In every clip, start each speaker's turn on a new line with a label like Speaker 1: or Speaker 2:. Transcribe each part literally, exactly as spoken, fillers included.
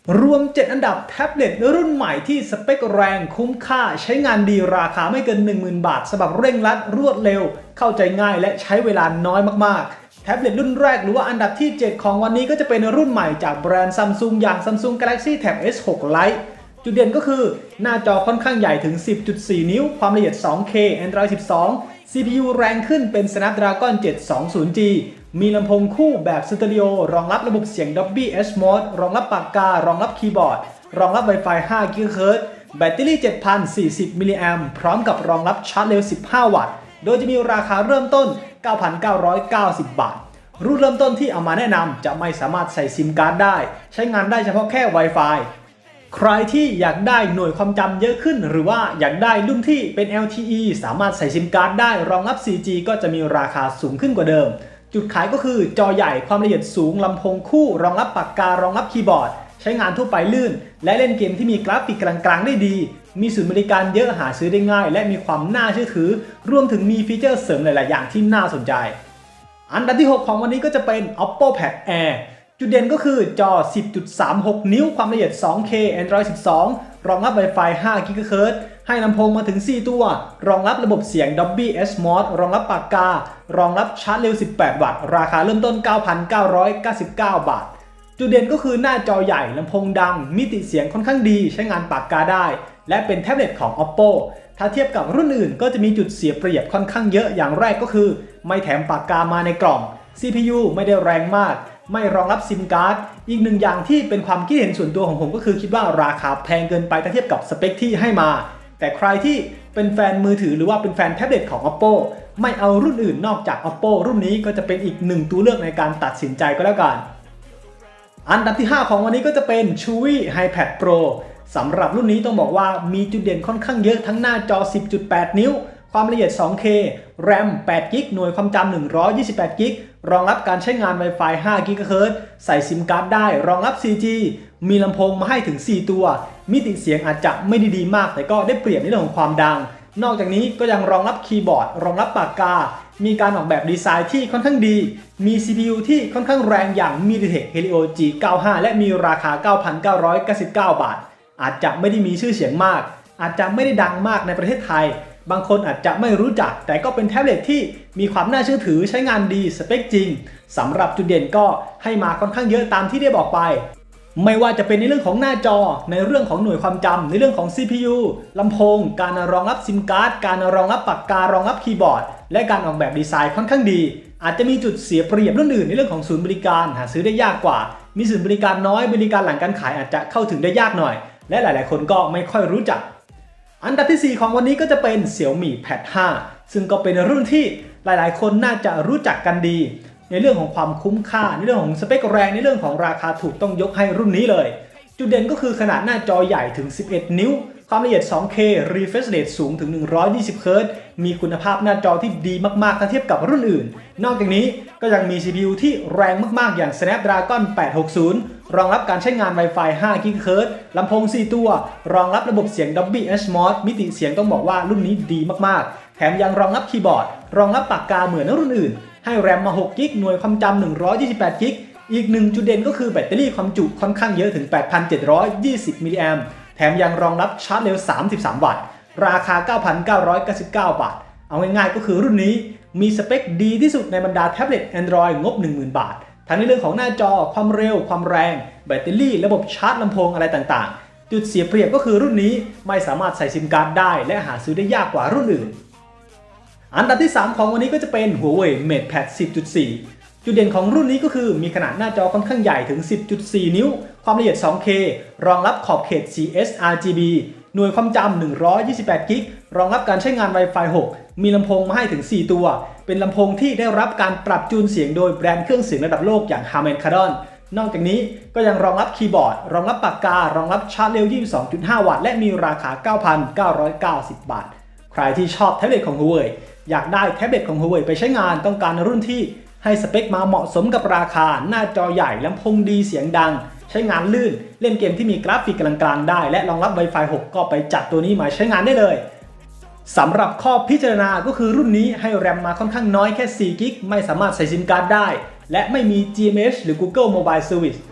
Speaker 1: รวมเจ็ดอันดับแท็บเล็ตรุ่นใหม่ที่สเปคแรงคุ้มค่าใช้งานดีราคาไม่เกิน หนึ่งหมื่น บาทฉบับเร่งรัดรวดเร็วเข้าใจง่ายและใช้เวลาน้อยมากๆแท็บเล็ตรุ่นแรกหรือว่าอันดับที่เจ็ดของวันนี้ก็จะเป็นรุ่นใหม่จากแบรนด์ Samsung อย่าง Samsung Galaxy Tab เอส หก Lite จุดเด่นก็คือหน้าจอค่อนข้างใหญ่ถึง สิบจุดสี่ นิ้วความละเอียด สองเค Android สิบสอง ซี พี ยู แรงขึ้นเป็น Snapdragon เจ็ดสองศูนย์จี มีลำโพงคู่แบบสเตอริโอรองรับระบบเสียง Dolby Atmos รองรับปากการองรับคีย์บอร์ดรองรับ Wi-Fi ห้า กิกะเฮิรตซ์ แบตเตอรี่ เจ็ดพันสี่สิบ มิลลิแอมป์พร้อมกับรองรับชาร์จเร็ว สิบห้า วัตต์ โดยจะมีราคาเริ่มต้น เก้าพันเก้าร้อยเก้าสิบ บาท รุ่นเริ่มต้นที่เอามาแนะนำจะไม่สามารถใส่ซิมการ์ดได้ใช้งานได้เฉพาะแค่ Wi-Fi ใครที่อยากได้หน่วยความจำเยอะขึ้นหรือว่าอยากได้รุ่นที่เป็น แอล ที อี สามารถใส่ซิมการ์ดได้รองรับ โฟร์จี ก็จะมีราคาสูงขึ้นกว่าเดิมจุดขายก็คือจอใหญ่ความละเอียดสูงลำโพงคู่รองรับปากการองรับคีย์บอร์ดใช้งานทั่วไปลื่นและเล่นเกมที่มีกราฟิกกลางๆได้ดีมีศูนย์บริการเยอะหาซื้อได้ง่ายและมีความน่าเชื่อถือรวมถึงมีฟีเจอร์เสริมหลายๆอย่างที่น่าสนใจอันดับที่หกของวันนี้ก็จะเป็น Oppo Pad Air จุดเด่นก็คือจอ สิบจุดสามหก นิ้วความละเอียด สองเค Android สิบสอง รองรับ Wi-Fi ห้า กิกะเฮิรตซ์ ให้ลำโพงมาถึง สี่ ตัวรองรับระบบเสียง Dolby Atmos รองรับปากการองรับชาร์จเร็ว สิบแปด วัตต์ราคาเริ่มต้น เก้าพันเก้าร้อยเก้าสิบเก้า บาทจุดเด่นก็คือหน้าจอใหญ่ลำโพงดังมิติเสียงค่อนข้างดีใช้งานปากกาได้และเป็นแท็บเล็ตของ Oppo ถ้าเทียบกับรุ่นอื่นก็จะมีจุดเสียเปรียบค่อนข้างเยอะอย่างแรกก็คือไม่แถมปากกามาในกล่อง ซี พี ยู ไม่ได้แรงมากไม่รองรับซิมการ์ดอีกหนึ่งอย่างที่เป็นความคิดเห็นส่วนตัวของผมก็คือคิดว่าราคาแพงเกินไปถ้าเทียบกับสเปคที่ให้มาแต่ใครที่เป็นแฟนมือถือหรือว่าเป็นแฟนแท็บเล็ตของ Oppo ไม่เอารุ่นอื่นนอกจาก Oppo รุ่นนี้ก็จะเป็นอีกหนึ่งตัวเลือกในการตัดสินใจก็แล้วกันอันดับที่ห้าของวันนี้ก็จะเป็น Chewy iPad Pro สำหรับรุ่นนี้ต้องบอกว่ามีจุดเด่นค่อนข้างเยอะทั้งหน้าจอ สิบจุดแปด นิ้วความละเอียด สองเค แรม แปด กิกะ หน่วยความจำ หนึ่งร้อยยี่สิบแปด กิกะ รองรับการใช้งาน Wi-Fi ห้า กิกะเฮิรตซ์ ใส่ซิมการ์ดได้รองรับ โฟร์จี มีลำโพงมาให้ถึง สี่ ตัวมิติเสียงอาจจะไม่ได้ดีมากแต่ก็ได้เปรียบในเรื่องของความดังนอกจากนี้ก็ยังรองรับคีย์บอร์ดรองรับปากกามีการออกแบบดีไซน์ที่ค่อนข้างดีมี ซี พี ยู ที่ค่อนข้างแรงอย่าง MediaTek Helio จี เก้าสิบห้า และมีราคา เก้าพันเก้าร้อยเก้าสิบเก้า บาทอาจจะไม่ได้มีชื่อเสียงมากอาจจะไม่ได้ดังมากในประเทศไทยบางคนอาจจะไม่รู้จักแต่ก็เป็นแท็บเล็ตที่มีความน่าเชื่อถือใช้งานดีสเปคจริงสำหรับจุดเด่นก็ให้มาค่อนข้างเยอะตามที่ได้บอกไปไม่ว่าจะเป็นในเรื่องของหน้าจอในเรื่องของหน่วยความจำในเรื่องของ ซี พี ยู ลำโพงการรองรับซิมการ์ดการรองรับปากการองรับคีย์บอร์ดและการออกแบบดีไซน์ค่อนข้างดีอาจจะมีจุดเสียเปรียบรุ่นอื่นในเรื่องของศูนย์บริการหาซื้อได้ยากกว่ามีศูนย์บริการน้อยบริการหลังการขายอาจจะเข้าถึงได้ยากหน่อยและหลายๆคนก็ไม่ค่อยรู้จักอันดับที่สี่ของวันนี้ก็จะเป็น Xiaomi Pad ห้าซึ่งก็เป็นรุ่นที่หลายๆคนน่าจะรู้จักกันดีในเรื่องของความคุ้มค่าในเรื่องของสเปคแรงในเรื่องของราคาถูกต้องยกให้รุ่นนี้เลยจุดเด่นก็คือขนาดหน้าจอใหญ่ถึงสิบเอ็ดนิ้วความละเอียด สองเค refresh rate สูงถึงหนึ่งร้อยยี่สิบเฮิรตซ์มีคุณภาพหน้าจอที่ดีมากๆถ้าเทียบกับรุ่นอื่นนอกจากนี้ก็ยังมี ซี พี ยู ที่แรงมากๆอย่าง Snapdragon แปดหกศูนย์รองรับการใช้งาน Wi-Fi ห้า กิกะเฮิรตซ์ลำโพง สี่ ตัวรองรับระบบเสียง Dolby Atmos มิติเสียงต้องบอกว่ารุ่นนี้ดีมากๆแถมยังรองรับคีย์บอร์ดรองรับปากกาเหมือนรุ่นอื่นให้แรมมา หก กิกะ หน่วยความจำ หนึ่งร้อยยี่สิบแปด กิกะ อีกหนึ่งจุดเด่นก็คือแบตเตอรี่ความจุค่อนข้างเยอะถึง แปดพันเจ็ดร้อยยี่สิบ มิลลิแอมป์แถมยังรองรับชาร์จเร็ว สามสิบสาม วัตต์ราคา เก้าพันเก้าร้อยเก้าสิบเก้า บาทเอาง่ายๆก็คือรุ่นนี้มีสเปคดีที่สุดในบรรดาแท็บเล็ต Android งบ หนึ่งหมื่น บาททั้งในเรื่องของหน้าจอความเร็วความแรงแบตเตอรี่ระบบชาร์จลำโพงอะไรต่างๆจุดเสียเปรียบก็คือรุ่นนี้ไม่สามารถใส่ซิมการ์ดได้และหาซื้อได้ยากกว่ารุ่นอื่นอันดับที่สามของวันนี้ก็จะเป็น Huawei MatePad สิบจุดสี่ จุดเด่นของรุ่นนี้ก็คือมีขนาดหน้าจอค่อนข้างใหญ่ถึง สิบจุดสี่ นิ้วความละเอียด สองเค รองรับขอบเขต ซี เอส อาร์ จี บี หน่วยความจำ หนึ่งร้อยยี่สิบแปด กิกะ รองรับการใช้งาน Wi-Fi หกมีลำโพงมาให้ถึง สี่ ตัวเป็นลำโพงที่ได้รับการปรับจูนเสียงโดยแบรนด์เครื่องเสียงระดับโลกอย่าง Harman Kardon นอกจากนี้ก็ยังรองรับคีย์บอร์ดรองรับปากการองรับชาร์จเร็ว ยี่สิบสองจุดห้า วัตต์และมีราคา เก้าพันเก้าร้อยเก้าสิบ บาทใครที่ชอบแท็บเล็ตของ Huawei อยากได้แท็บเล็ตของ Huawei ไปใช้งานต้องการรุ่นที่ให้สเปคมาเหมาะสมกับราคาหน้าจอใหญ่ลำโพงดีเสียงดังใช้งานลื่นเล่นเกมที่มีกราฟิกกลางๆได้และรองรับ Wi-Fi หกก็ไปจัดตัวนี้มาใช้งานได้เลยสำหรับข้อพิจารณาก็คือรุ่นนี้ให้แรมมาค่อนข้างน้อยแค่ สี่ กิกะ ไม่สามารถใส่ซิมการ์ดได้และไม่มี จี เอ็ม เอส หรือ Google Mobile Service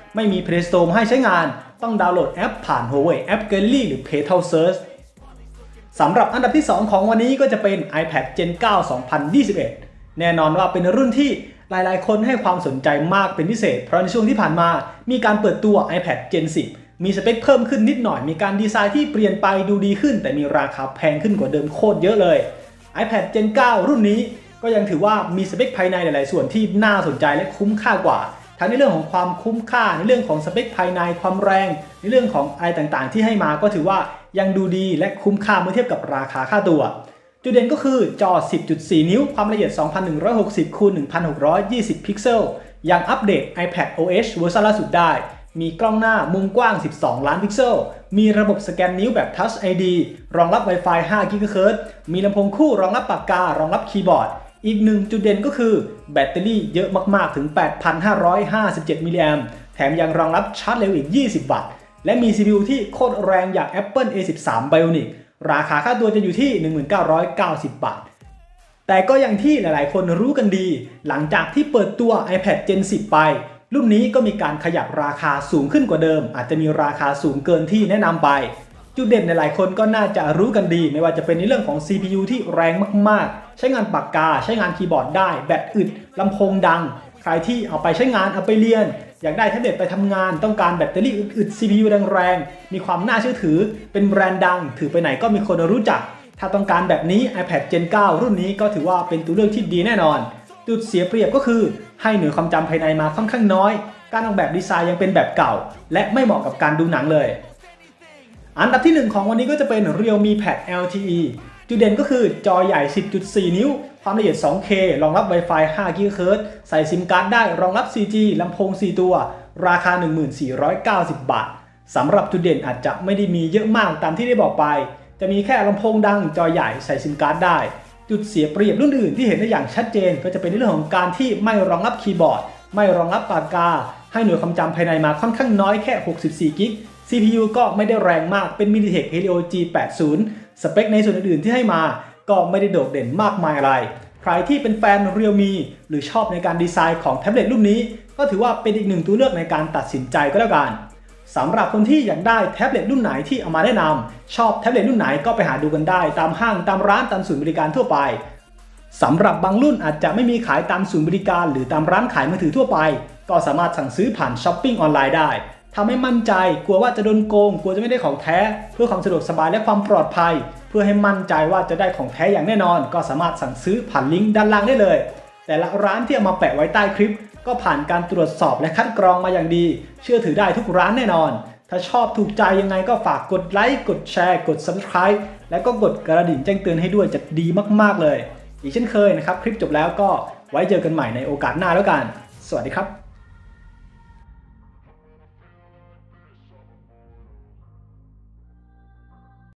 Speaker 1: ไม่มี Play Store ให้ใช้งานต้องดาวน์โหลดแอปผ่าน Huawei App Gallery หรือ Petal Search สำหรับอันดับที่สองของวันนี้ก็จะเป็น iPad Gen เก้า สองพันยี่สิบเอ็ด แน่นอนว่าเป็นรุ่นที่หลายๆคนให้ความสนใจมากเป็นพิเศษเพราะในช่วงที่ผ่านมามีการเปิดตัว iPad Gen สิบ มีสเปคเพิ่มขึ้นนิดหน่อยมีการดีไซน์ที่เปลี่ยนไปดูดีขึ้นแต่มีราคาแพงขึ้นกว่าเดิมโคตรเยอะเลย iPad Gen เก้า รุ่นนี้ก็ยังถือว่ามีสเปคภายในหลายๆส่วนที่น่าสนใจและคุ้มค่ากว่าทั้งในเรื่องของความคุ้มค่าในเรื่องของสเปคภายในความแรงในเรื่องของอะไรต่างๆที่ให้มาก็ถือว่ายังดูดีและคุ้มค่าเมื่อเทียบกับราคาค่าตัวจุดเด่นก็คือจอ สิบจุดสี่ นิ้วความละเอียด สองพันหนึ่งร้อยหกสิบ คูณ หนึ่งพันหกร้อยยี่สิบ พิกเซลยังอัปเดต iPad โอ เอส เวอร์ชันล่าสุดได้มีกล้องหน้ามุมกว้างสิบสองล้านพิกเซลมีระบบสแกนนิ้วแบบ Touch ไอ ดี รองรับ Wi-Fi ห้า กิกะเฮิรตซ์มีลำโพงคู่รองรับปากการองรับคีย์บอร์ดอีกหนึ่งจุดเด่นก็คือแบตเตอรี่เยอะมากๆถึง แปดพันห้าร้อยห้าสิบเจ็ด มิลลิแอมป์แถมยังรองรับชาร์จเร็วอีกยี่สิบวัตต์และมี ซี พี ยู ที่โคตรแรงอย่าง Apple เอ สิบสาม Bionic ราคาค่าตัวจะอยู่ที่ หนึ่งพันเก้าร้อยเก้าสิบ บาทแต่ก็อย่างที่หลายๆคนรู้กันดีหลังจากที่เปิดตัว iPad Gen สิบ ไปรุ่นนี้ก็มีการขยับราคาสูงขึ้นกว่าเดิมอาจจะมีราคาสูงเกินที่แนะนำไปจุดเด่นหลายๆคนก็น่าจะรู้กันดีไม่ว่าจะเป็นในเรื่องของ ซี พี ยู ที่แรงมากๆใช้งานปากกาใช้งานคีย์บอร์ดได้แบตอึดลำโพงดังใครที่เอาไปใช้งานเอาไปเรียนอยากได้แท็บเล็ตไปทำงานต้องการแบตเตอรี่อึดๆ ซี พี ยู แรงๆมีความน่าเชื่อถือเป็นแบรนด์ดังถือไปไหนก็มีคนรู้จักถ้าต้องการแบบนี้ iPad Gen เก้า รุ่นนี้ก็ถือว่าเป็นตัวเลือกที่ดีแน่นอนจุดเสียเปรียบก็คือให้หน่วยความจำภายในมาค่อนข้างน้อยการออกแบบดีไซน์ยังเป็นแบบเก่าและไม่เหมาะกับการดูหนังเลยอันดับที่หนึ่งของวันนี้ก็จะเป็น Realme Pad แอล ที อี จุดเด่นก็คือจอใหญ่ สิบจุดสี่ นิ้วความละเอียด สองเค รองรับ Wi-Fi ห้า กิกะเฮิรตซ์ใส่ซิมการ์ดได้รองรับ โฟร์จี ลำโพงสี่ตัวราคา หนึ่งพันสี่ร้อยเก้าสิบ บาทสำหรับจุดเด่นอาจจะไม่ได้มีเยอะมากตามที่ได้บอกไปจะมีแค่ลำโพงดังจอใหญ่ใส่ซิมการ์ดได้จุดเสียเปรียบรุ่นอื่นที่เห็นได้อย่างชัดเจนก็จะเป็นในเรื่องของการที่ไม่รองรับคีย์บอร์ดไม่รองรับปากกาให้หน่วยความจำภายในมาค่อนข้างน้อยแค่หกสิบสี่กิก ซี พี ยู ก็ไม่ได้แรงมากเป็น MediaTek Helio จี แปดสิบ สเปคในส่วนอื่นๆที่ให้มาก็ไม่ได้โดดเด่นมากมายอะไรใครที่เป็นแฟน Realme หรือชอบในการดีไซน์ของแท็บเล็ตรุ่นนี้ก็ถือว่าเป็นอีกหนึ่งตัวเลือกในการตัดสินใจก็แล้วกันสำหรับคนที่อยากได้แท็บเล็ตรุ่นไหนที่เอามาแนะนำชอบแท็บเล็ตรุ่นไหนก็ไปหาดูกันได้ตามห้างตามร้านตามศูนย์บริการทั่วไปสำหรับบางรุ่นอาจจะไม่มีขายตามศูนย์บริการหรือตามร้านขายมือถือทั่วไปก็สามารถสั่งซื้อผ่านช้อปปิ้งออนไลน์ได้ทำให้มั่นใจกลัวว่าจะโดนโกงกลัวจะไม่ได้ของแท้เพื่อความสะดวกสบายและความปลอดภัยเพื่อให้มั่นใจว่าจะได้ของแท้อย่างแน่นอนก็สามารถสั่งซื้อผ่านลิงก์ด้านล่างได้เลยแต่ละร้านที่เอามาแปะไว้ใต้คลิปก็ผ่านการตรวจสอบและคัดกรองมาอย่างดีเชื่อถือได้ทุกร้านแน่นอนถ้าชอบถูกใจยังไงก็ฝากกดไลค์กดแชร์กด ซับสไครบ์ และก็กดกระดิ่งแจ้งเตือนให้ด้วยจะดีมากๆเลยอีกเช่นเคยนะครับคลิปจบแล้วก็ไว้เจอกันใหม่ในโอกาสหน้าแล้วกันสวัสดีครับ